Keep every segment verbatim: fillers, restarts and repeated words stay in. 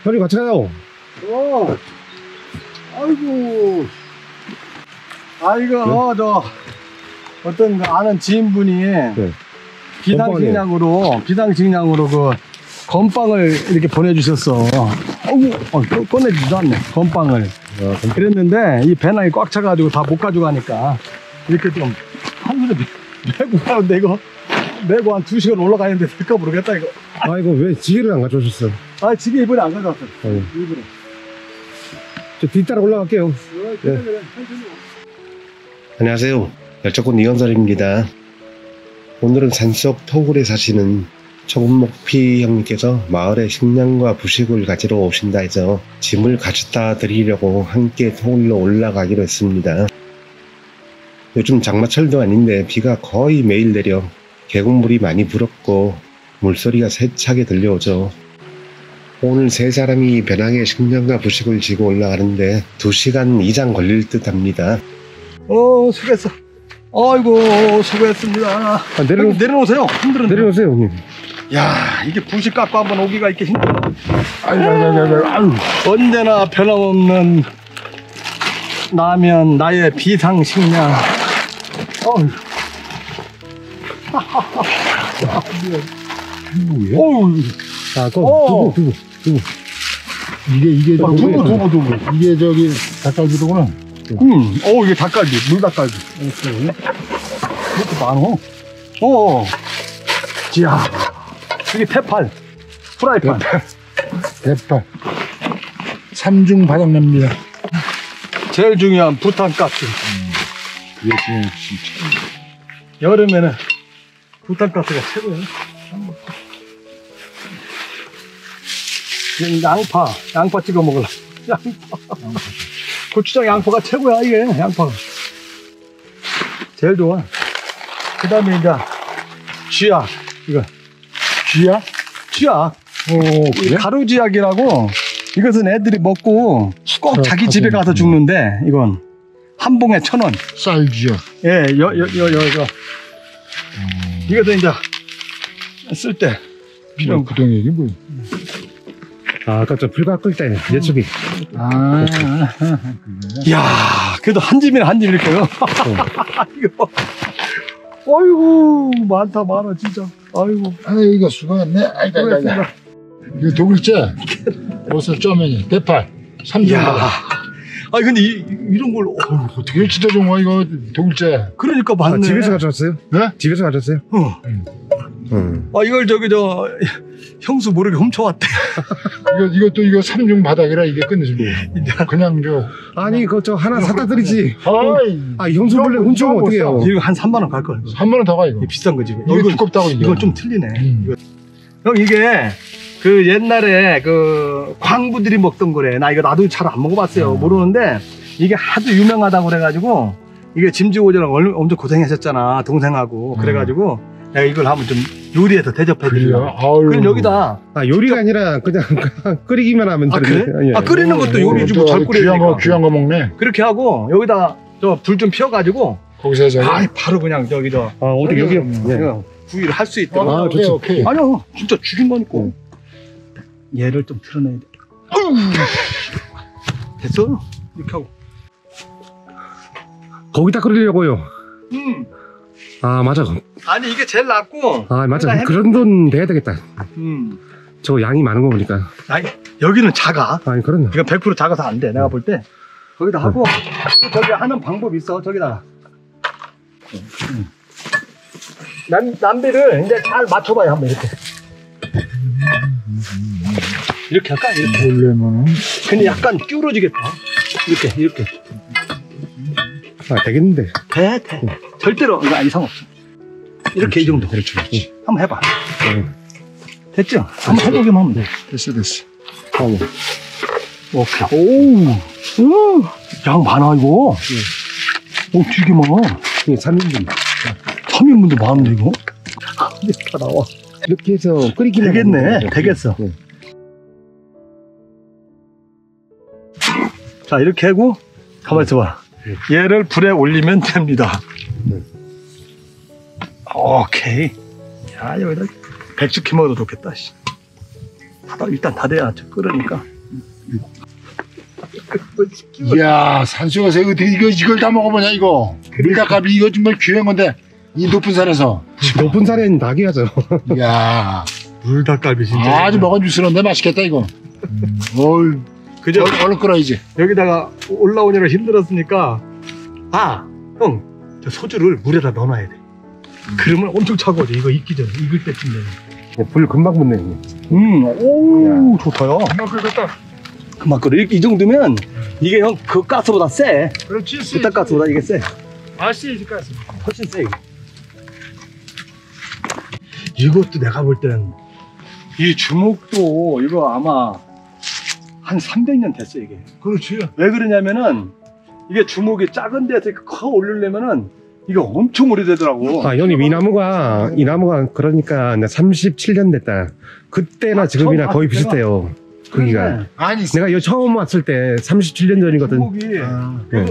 형님 같이 가요. 어. 아이고. 아이고, 네? 어, 저, 어떤 그 아는 지인분이 네. 비상식량으로, 비상식량으로 그 건빵을 이렇게 보내주셨어. 어우, 어, 꺼내지도 않네. 건빵을. 아, 그랬는데, 이 배낭이 꽉 차가지고 다 못 가져가니까, 이렇게 좀, 한 손에 메고 가는데, 이거, 메고 한 두 시간 올라가는데 될까 모르겠다, 이거. 아이고, 왜 지게를 안 가져오셨어요? 아, 지게 이번에 안 가져왔어요. 네. 일부러. 저 뒤따라 올라갈게요. 어, 그래, 네. 그래. 안녕하세요. 열정꾼 이건설입니다. 오늘은 산속 토굴에 사시는 초금목피 형님께서 마을에 식량과 부식을 가지러 오신다 해서 짐을 가져다 드리려고 함께 토굴로 올라가기로 했습니다. 요즘 장마철도 아닌데 비가 거의 매일 내려 계곡물이 많이 불었고 물소리가 세차게 들려오죠. 오늘 세 사람이 배낭에 식량과 부식을 지고 올라가는데 두 시간 이상 걸릴 듯 합니다. 어, 수고했어. 아이고, 수고했습니다. 아, 내려, 내려오세요. 힘들어. 내려오세요, 형님. 야, 이게 부식 갖고 한번 오기가 이렇게 힘들어. 아유, 아유, 아유, 아유. 언제나 변함없는 라면, 나의 비상식량. 어휴. 어우. 자, 그럼 두부, 두부, 두부. 이게, 이게, 아, 두부, 두부, 두부. 이게 저기 닭갈비로구나. 음, 어, 이게 닭갈비, 물닭갈비. 이렇게 많어. 어, 지야. 이게 태팔, 프라이팬. 대파. 삼중 바닥납니다. 제일 중요한 부탄가스. 음, 그게 진짜. 여름에는 부탄가스가 최고야. 양파, 양파 찍어 먹을라. 양파. 양파. 고추장 양파가 최고야, 이게, 양파가. 제일 좋아. 그 다음에 이제, 쥐약, 이거. 쥐약? 쥐약. 오, 그래? 가루쥐약이라고, 이것은 애들이 먹고 꼭 자기 집에 가서 죽는데, 이건. 한 봉에 천 원. 쌀쥐약. 예, 여, 여, 여, 여, 여. 음. 이것도 이제, 쓸 때. 필요한 그 동이 이게 뭐야? 아, 아까 저 불가 끌 때, 예측이. 아, 이야, 그래도 한 집이나 한 집 이렇게요. 이거. 아이고, 많다, 많아, 진짜. 아이고. 아이고, 수고했네. 아이고, 아이고, 아이고. 이거 독일제. 옷을 쪼매니. 대파. 삼중 바닥. 아, 근데 이, 이런 걸, 어, 어떻게. 일치도 종어, 이거 독일제. 그러니까 맞네. 아, 집에서 가져왔어요? 네? 집에서 가져왔어요? 어. 응. 음. 아, 이걸 저기, 저, 형수 모르게 훔쳐왔대. 이거, 이것도 이거 삼중 바닥이라 이게 끝내주고. 그냥 저. 아니, 그거 저 하나 사다 드리지. 아이. 아, 형수 몰래 훔쳐오면 어떡해요? 이거 한 삼만 원 갈걸. 삼만 원 더 가, 이거. 비싼 거지. 이거 이건, 두껍다고, 이거. 이건 좀 틀리네. 음. 이거. 형, 이게, 그 옛날에 그 광부들이 먹던 거래. 나 이거 나도 잘 안 먹어봤어요. 음. 모르는데, 이게 하도 유명하다고 그래가지고, 이게 짐지오지랑 엄청 고생하셨잖아. 동생하고. 그래가지고, 내가 이걸 한번 좀 요리해서 대접해드려. 그럼 여기다. 아, 요리가 아니라 그냥 끓이기만 하면 아, 되는데. 그래? 아, 끓이는 것도 요리지 뭐 잘 끓여야 귀한 거, 귀한 거 먹네. 그렇게 하고, 여기다 저 불 좀 피워가지고. 거기서 해서. 아, 바로 그냥 저기 저. 아, 어떻게 여기? 네. 구이를 할 수 있도록. 아, 오케이, 오케이. 아니요, 진짜 죽인 거니까. 응. 얘를 좀 틀어내야 돼. 됐어? 이렇게 하고. 거기다 끓이려고요. 음. 아, 맞아. 아니, 이게 제일 낫고. 아, 맞아. 그런 돈 돼야 되겠다. 음. 저 양이 많은 거 보니까. 아니, 여기는 작아. 아니, 그렇네. 이건 백 퍼센트 작아서 안 돼. 내가 볼 때. 거기다 하고, 저기 하는 방법이 있어. 저기다가. 음. 남, 남비를 이제 잘 맞춰봐요. 한번 이렇게. 이렇게 할까? 이렇게. 원래면은. 근데 약간 기울어지겠다. 이렇게, 이렇게. 아, 되겠는데. 돼, 돼. 응. 절대로 이거 이상 없어. 이렇게 이 정도. 그렇지, 그렇지. 응. 한번 해봐. 응. 됐죠? 한번 해보기만 하면 돼. 됐어, 됐어. 어. 오케이. 오우. 오. 양 많아, 이거. 응. 오, 되게 많아. 이게 삼 인분. 삼 인분도 많은데, 이거? 이게 다 나와. 이렇게 해서 끓이기만 되겠네. 되겠어. 네. 자, 이렇게 하고, 가만히 있어봐. 네. 얘를 불에 올리면 됩니다. 네. 오케이. 야, 여기다 백숙해 먹어도 좋겠다, 씨. 닫아, 일단 닫아야 끓으니까. 이야, 산수가서 이거, 이거, 이걸 다 먹어보냐, 이거. 물닭갈비, 이거 정말 귀한 건데, 이 높은 산에서. 높은 산에는 닭이 하죠. 이야. 물닭갈비 진짜. 아주 먹어주스러운데 맛있겠다, 이거. 음, 어이. 그죠? 얼른, 얼른 끓어, 이제. 여기다가 올라오느라 힘들었으니까, 아, 형, 저 소주를 물에다 넣어놔야 돼. 음. 그러면 엄청 차가워져. 이거 익기 전에, 익을 때쯤 되면. 불 금방 붙네. 음, 오, 좋다요. 금방 끓겠다. 그만 끓여. 이 정도면 이게 형 그 가스보다 세. 그렇지. 부탁 가스보다 이게 세. 맛이 이 가스. 훨씬 세. 이거. 이것도 내가 볼 땐 이 주먹도 이거 아마 한 삼백 년 됐어 이게. 그렇지. 왜 그러냐면은 이게 주먹이 작은 데서 커 올리려면은 이게 엄청 오래되더라고. 아, 형님, 이 나무가, 이 나무가 그러니까 삼십칠 년 됐다. 그때나 아, 지금이나 처음 거의 봤을 비슷해요. 크기가. 그래. 아니, 내가 여기 처음 왔을 때 삼십칠 년 전이거든. 주먹이 아, 네.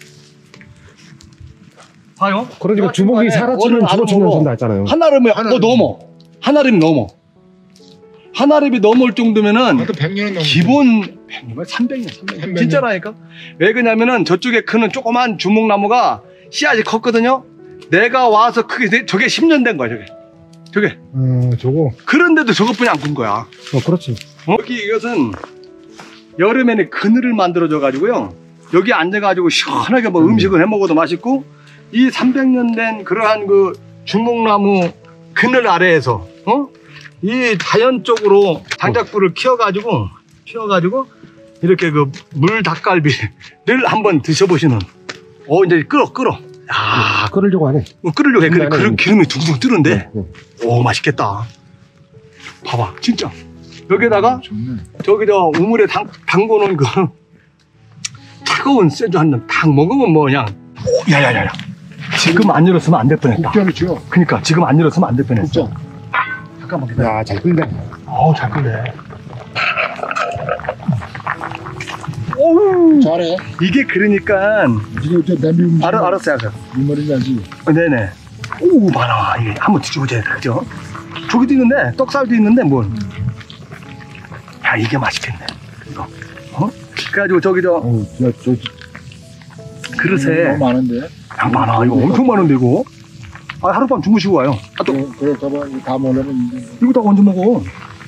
봐요. 그러니까 주먹이 살아치면 죽어치면 전다 했잖아요. 한아름이 한아름. 어, 넘어. 한아름이 넘어. 한아름이 넘을 정도면은 나도 백 년은 넘었어. 기본 백 년, 삼백 년, 삼백 년. 삼백 년. 진짜라니까. 왜 그러냐면은 저쪽에 크는 조그만 주먹나무가 씨앗이 컸거든요. 내가 와서 크게 저게 십 년 된 거야, 저게. 저게. 어, 저거. 그런데도 저것뿐이 안 큰 거야. 어, 그렇지. 어? 여기 이것은 여름에는 그늘을 만들어줘 가지고요. 여기 앉아가지고 시원하게 뭐 음식을 해 먹어도 맛있고, 이 삼백 년 된 그러한 그 주먹나무 그늘 아래에서 어? 이 자연적으로 장작불을 키워가지고 키워가지고 이렇게 그 물닭갈비를 한번 드셔보시는. 어 이제 끓어 끓어. 야 끓으려고 하네. 어, 끓으려고 해. 그래, 끓으려고 그, 기름이 둥둥 뜨는데. 네, 네. 오 맛있겠다. 봐봐 진짜. 여기다가 좋네. 저기 저 우물에 담, 담궈놓은 그 차가운 쇠주 한 잔 딱 먹으면 뭐 그냥 오, 야야야야 지금 안 열었으면 안 될 뻔했다. 국자를 줘. 그니까 지금 안 열었으면 안 될 뻔했어. 국자. 잠깐만 기다려. 야, 잘 끓네. 어우 잘 끓네. 오우 잘해. 이게 그러니까 이거 저 냄비 음식. 알아, 알았어요 알았어요. 이 머리는 알지. 어, 네네. 오 많아. 이게 한번 뒤집어줘야 돼 그죠? 저기도 있는데 떡살도 있는데 뭘. 야 이게 맛있겠네 이거. 어? 그래가지고 저기 저 어우, 야, 저, 그릇에 너무 많은데. 양 많아. 이거 엄청 많은데 이거. 아 하룻밤 주무시고 와요. 아 또 그래, 그래, 저거 이거 다 먹으려면 이제. 이거 다 언제 먹어?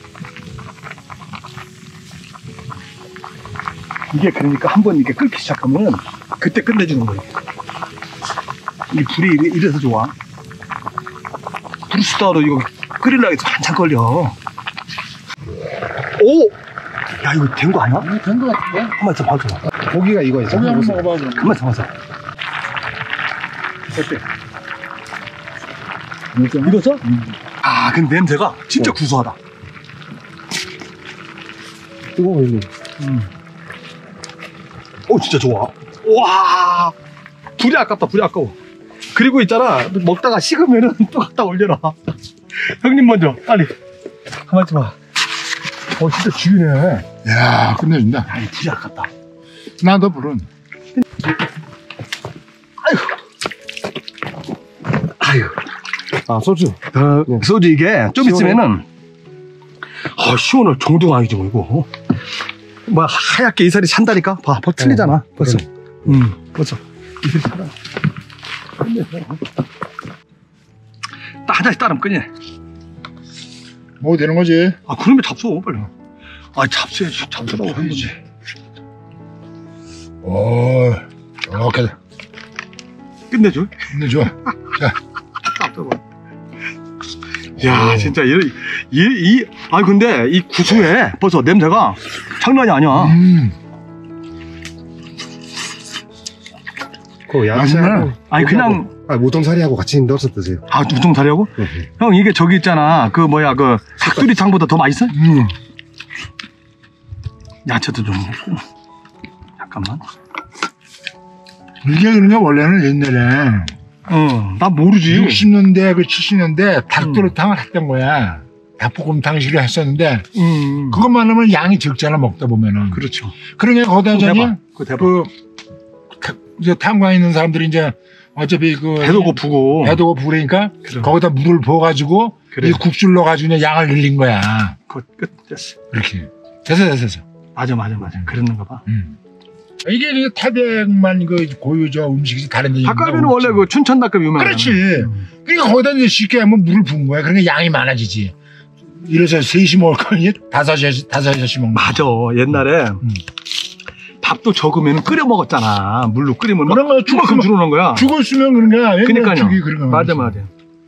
이게 그러니까 한번 이렇게 끓기 시작하면 그때 끝내주는 거예요. 이 불이 이래- 이래서 좋아. 브루스타로 이거 끓이려고 해서 한참 걸려. 오! 야 이거 된 거 아니야? 이거 된거 같은데? 한번 더 봐줘. 고기가 이거 있어. 고기 한번 먹어봐, 그럼. 한번 더 봐줘. 어때? 이거 익었어? 음. 아 근데 냄새가 진짜 구수하다. 뜨거워, 이거. 음. 오 진짜 좋아. 와 불이 아깝다. 불이 아까워. 그리고 있잖아 먹다가 식으면은 또 갖다 올려라. 형님 먼저 빨리 가만 있어봐. 어 진짜 죽이네. 야, 끝내준다. 아이 불이 아깝다. 난 더 부른. 아유 아, 소주. 어, 네. 소주 이게 좀 시원해? 있으면은 아 시원할 정도가 아니지 뭐 이거. 뭐 하얗게 이살이 찬다니까. 봐 벌써 틀리잖아. 네, 벌써. 음 벌써 이살이 차다. 딱 한 잔씩 따르면 끝이네. 뭐 되는 거지? 아 그러면 잡숴 빨리. 아 잡숴야지. 잡숴라고 한 거지. 오, 좋게 끝내줘. 끝내줘. 자, 잡숴봐. 야 진짜 이, 이, 이, 아 근데 이 구수해. 벌써 냄새가 장난이 아니야. 음, 그 야채하고. 아니 그냥 아, 모동사리하고 같이 넣어서 드세요. 아 우동사리하고? 네. 형 이게 저기 있잖아 그 뭐야 그 닭도리탕보다 더 맛있어? 음. 야채도 좀 먹고. 잠깐만. 이게 그러냐, 원래는 옛날에 어나 모르지. 육십 년대, 그 칠십 년대 닭도리탕을 했던 거야. 닭볶음탕식을 했었는데, 음 그것만 하면 양이 적잖아, 먹다 보면은. 그렇죠. 그러니까 거기다 그거 저기, 대박. 그거 대박. 그, 타- 이제 탐관에 있는 사람들이 이제, 어차피 그. 배도 고프고. 배도 고프고 그러니까, 그래. 거기다 물을 부어가지고, 그래. 이 국수를 넣어가지고 그냥 양을 늘린 거야. 그 끝. 됐어. 그렇지. 됐어, 됐어, 됐어. 맞아, 맞아, 맞아. 그랬는가 봐. 음. 이게 그 타백만 그 고유 저 음식이 다른 데. 닭갈비는 원래 그 춘천 닭갈비 유명하잖아. 그렇지. 음. 그러니까 거기다 이제 쉽게 하면 물을 부은 거야. 그러니까 양이 많아지지. 이래서 셋이 먹을 거니 다섯이 다섯이 먹는. 맞아. 옛날에 음. 밥도 적으면 끓여 먹었잖아. 물로 끓이면 그런 거야. 죽만큼 줄어놓은 거야. 죽을 쓰면 그런 거야. 그러니까요. 죽이 그런 거. 맞아, 맞아.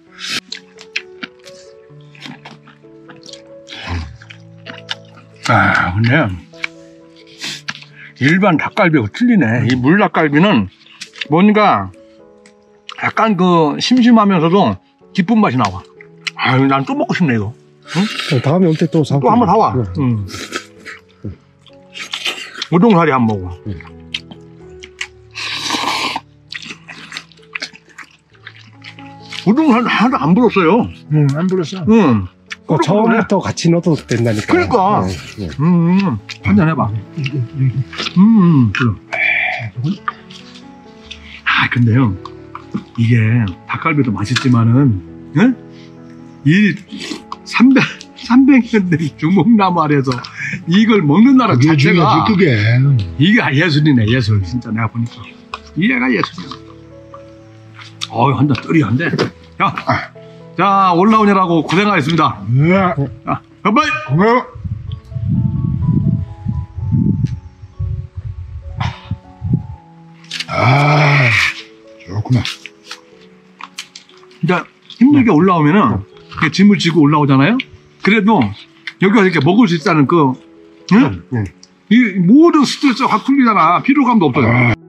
아, 근데 일반 닭갈비하고 틀리네. 이 물닭갈비는 뭔가 약간 그 심심하면서도 기쁜 맛이 나와. 아유, 난 또 먹고 싶네, 이거. 응? 다음에 올 때 또 사고. 또 한 번 사와. 응. 응. 우동사리 한 번 먹어. 응. 우동사리 하나도 안 불었어요. 응, 안 불었어. 응. 어, 처음부터 같이 넣어도 된다니까. 그러니까. 네, 네. 음, 한잔 해봐. 음, 그럼. 아, 근데요, 이게 닭갈비도 맛있지만은, 응? 이 삼백, 삼백 년대 주먹나무 아래서 이걸 먹는 나라 그게 자체가, 중요하지, 그게. 이게 예술이네, 예술. 진짜 내가 보니까. 이해가 예술이야. 어우, 한잔 뜨리한데. 자, 자, 올라오느라고 고생하셨습니다. 네. 자, 바이바이! 고마워. 아, 좋구나. 이제 힘들게 올라오면은 이렇게 짐을 지고 올라오잖아요. 그래도 여기 와서 이렇게 먹을 수 있다는 그, 응? 응. 이 모든 스트레스가 확 풀리잖아. 피로감도 없어요. 아.